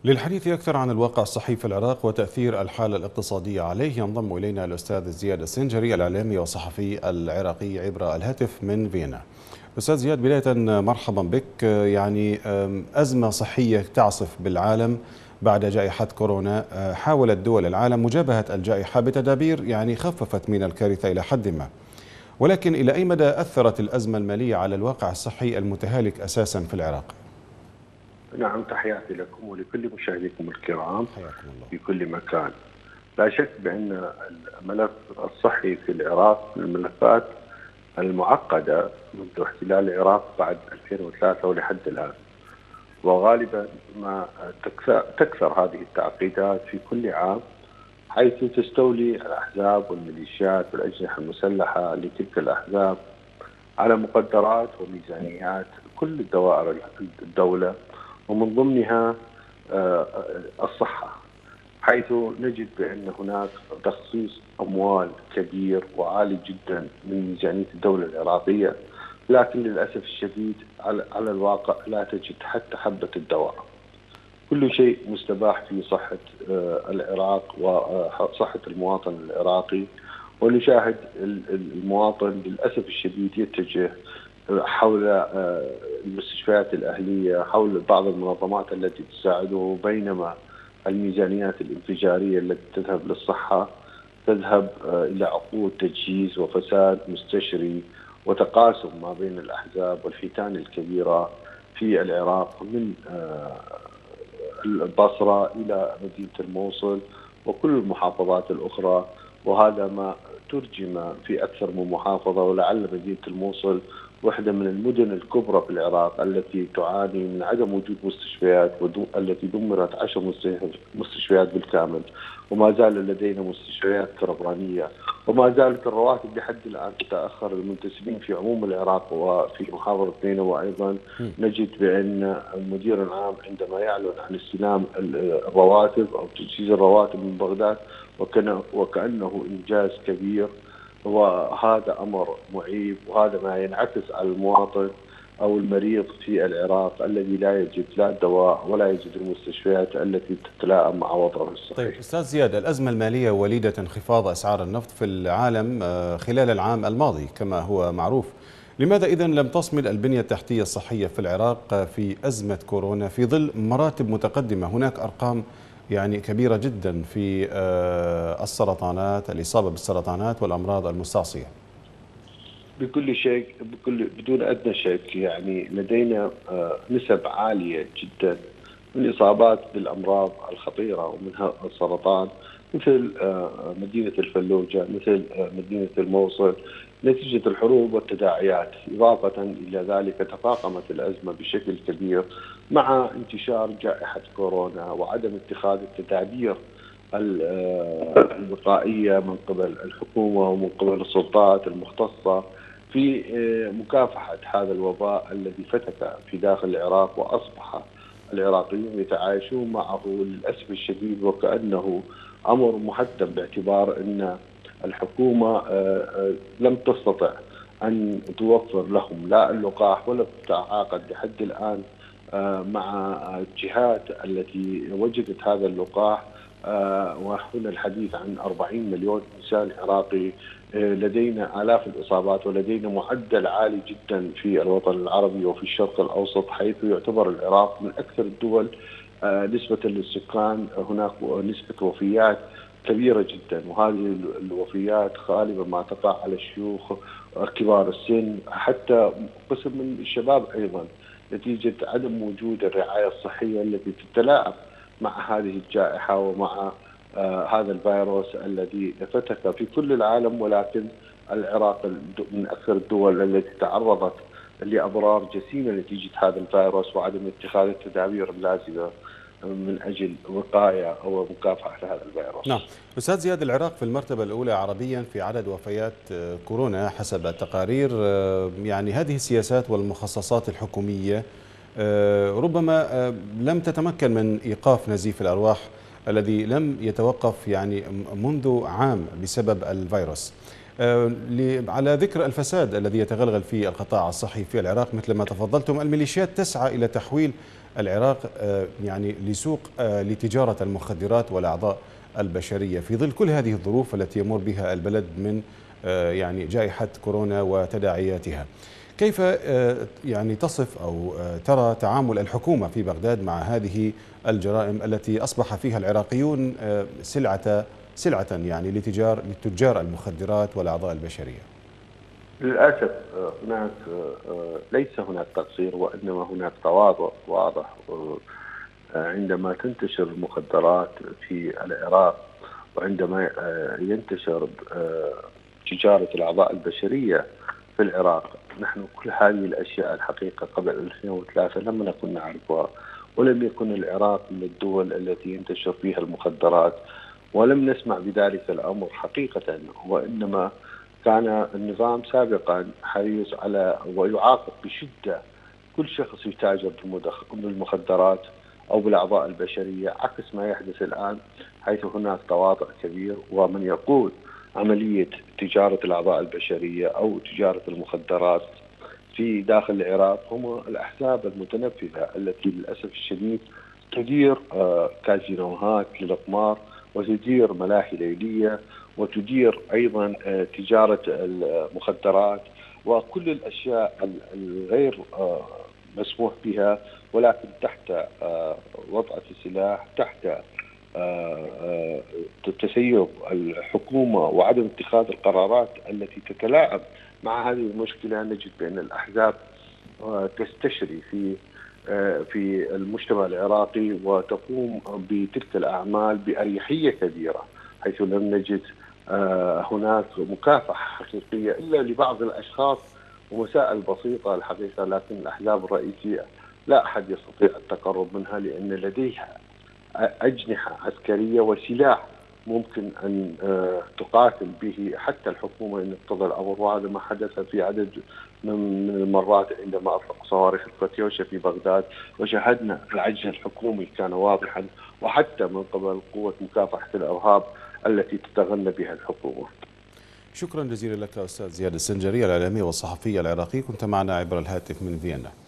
للحديث أكثر عن الواقع الصحي في العراق وتأثير الحالة الاقتصادية عليه ينضم إلينا الأستاذ زياد السنجري الإعلامي والصحفي العراقي عبر الهاتف من فيينا. أستاذ زياد، بداية مرحبا بك. أزمة صحية تعصف بالعالم بعد جائحة كورونا. حاولت دول العالم مجابهة الجائحة بتدابير خففت من الكارثة إلى حد ما، ولكن إلى أي مدى أثرت الأزمة المالية على الواقع الصحي المتهالك أساسا في العراق؟ نعم، تحياتي لكم ولكل مشاهديكم الكرام حياكم الله. في كل مكان. لا شك بأن الملف الصحي في العراق من الملفات المعقدة منذ احتلال العراق بعد 2003 ولحد الآن، وغالبا ما تكثر هذه التعقيدات في كل عام، حيث تستولي الأحزاب والميليشيات والأجنحة المسلحة لتلك الأحزاب على مقدرات وميزانيات كل دوائر الدولة، ومن ضمنها الصحة، حيث نجد بأن هناك تخصيص أموال كبير وعالي جدا من ميزانية الدولة العراقية، لكن للأسف الشديد على الواقع لا تجد حتى حبة الدواء. كل شيء مستباح في صحة العراق وصحة المواطن العراقي، ونشاهد المواطن للأسف الشديد يتجه حول المستشفيات الأهلية، حول بعض المنظمات التي تساعده، بينما الميزانيات الانفجارية التي تذهب للصحة تذهب إلى عقود تجهيز وفساد مستشري وتقاسم ما بين الأحزاب والفئتان الكبيرة في العراق، من البصرة إلى مدينة الموصل وكل المحافظات الأخرى. وهذا ما ترجم في أكثر من محافظة، ولعل مدينة الموصل واحدة من المدن الكبرى في العراق التي تعاني من عدم وجود مستشفيات، التي دمرت 10 مستشفيات بالكامل، وما زال لدينا مستشفيات كربرانية، وما زالت الرواتب لحد الآن تتأخر المنتسبين في عموم العراق وفي محافظة نينوى. وأيضا نجد بأن المدير العام عندما يعلن عن استلام الرواتب أو تجهيز الرواتب من بغداد وكأنه إنجاز كبير، وهذا أمر معيب، وهذا ما ينعكس على المواطن أو المريض في العراق الذي لا يجد لا الدواء ولا يجد المستشفيات التي تتلائم مع وضعه الصحي. طيب أستاذ زياد، الأزمة المالية وليدة انخفاض أسعار النفط في العالم خلال العام الماضي كما هو معروف. لماذا إذن لم تصمد البنية التحتية الصحية في العراق في أزمة كورونا في ظل مراتب متقدمة؟ هناك أرقام كبيرة جدا في السرطانات، الإصابة بالسرطانات والأمراض المستعصية. بكل شيء، بدون أدنى شك، لدينا نسب عالية جدا من الإصابات بالأمراض الخطيرة ومنها السرطان، مثل مدينة الفلوجة، مثل مدينة الموصل، نتيجة الحروب والتداعيات. إضافة إلى ذلك تفاقمت الأزمة بشكل كبير مع انتشار جائحة كورونا وعدم اتخاذ التدابير الوقائية من قبل الحكومة ومن قبل السلطات المختصة في مكافحة هذا الوباء الذي فتك في داخل العراق، وأصبح العراقيون يتعايشون معه للأسف الشديد وكأنه أمر محتم، باعتبار أن الحكومة لم تستطع أن توفر لهم لا اللقاح ولا تتعاقد لحد الآن مع الجهات التي وجدت هذا اللقاح. وهنا الحديث عن 40 مليون إنسان عراقي، لدينا آلاف الإصابات، ولدينا معدل عالي جدا في الوطن العربي وفي الشرق الأوسط، حيث يعتبر العراق من أكثر الدول نسبة للسكان. هناك نسبة وفيات كبيرة جدا، وهذه الوفيات غالبا ما تقع على الشيوخ كبار السن، حتى قسم من الشباب أيضا، نتيجة عدم وجود الرعاية الصحية التي تتلاعب مع هذه الجائحة ومع هذا الفيروس الذي فتك في كل العالم. ولكن العراق من أكثر الدول التي تعرضت لأضرار جسيمة نتيجة هذا الفيروس وعدم اتخاذ التدابير اللازمة من أجل وقاية أو مكافحة هذا الفيروس. نعم أستاذ زياد، العراق في المرتبة الأولى عربيا في عدد وفيات كورونا حسب التقارير. هذه السياسات والمخصصات الحكومية ربما لم تتمكن من إيقاف نزيف الأرواح الذي لم يتوقف منذ عام بسبب الفيروس. على ذكر الفساد الذي يتغلغل في القطاع الصحي في العراق، مثل ما تفضلتم، الميليشيات تسعى إلى تحويل العراق يعني لسوق لتجارة المخدرات والأعضاء البشرية في ظل كل هذه الظروف التي يمر بها البلد من يعني جائحة كورونا وتداعياتها. كيف يعني تصف أو ترى تعامل الحكومة في بغداد مع هذه الجرائم التي أصبح فيها العراقيون سلعة يعني لتجار المخدرات والأعضاء البشرية؟ للأسف هناك ليس هناك تقصير، وإنما هناك تواضع واضح عندما تنتشر المخدرات في العراق، وعندما ينتشر تجارة الأعضاء البشرية في العراق. نحن كل هذه الأشياء الحقيقة قبل 2003 لم نكن نعرفها، ولم يكن العراق من الدول التي ينتشر فيها المخدرات، ولم نسمع بذلك الأمر حقيقة. وإنما كان النظام سابقا حريص على ويعاقب بشدة كل شخص يتاجر بالمخدرات أو بالأعضاء البشرية، عكس ما يحدث الآن، حيث هناك تواضع كبير. ومن يقود عملية تجارة الأعضاء البشرية أو تجارة المخدرات في داخل العراق هم الأحزاب المتنفذة التي للأسف الشديد تدير كازينوهات للقمار، وتدير ملاهي ليلية، وتدير أيضا تجارة المخدرات وكل الأشياء الغير مسموح بها، ولكن تحت وضع السلاح، تحت تسيب الحكومة وعدم اتخاذ القرارات التي تتلائم مع هذه المشكلة. نجد بأن الأحزاب تستشري في المجتمع العراقي وتقوم بتلك الأعمال بأريحية كبيرة، حيث لم نجد هناك مكافحة حقيقية إلا لبعض الأشخاص ومسائل بسيطة الحقيقة. لكن الأحزاب الرئيسية لا أحد يستطيع التقرب منها، لأن لديها أجنحة عسكرية وسلاح ممكن أن تقاتل به حتى الحكومة إن اقتضى الأمر. وهذا ما حدث في عدد من المرات عندما أطلق صواريخ الكاتيوشا في بغداد، وشاهدنا العجز الحكومي كان واضحا، وحتى من قبل قوة مكافحة الإرهاب التي تتغنى بها الحكومة. شكرا جزيلا لك أستاذ زياد السنجري، الإعلامي والصحفي العراقي، كنت معنا عبر الهاتف من فيينا.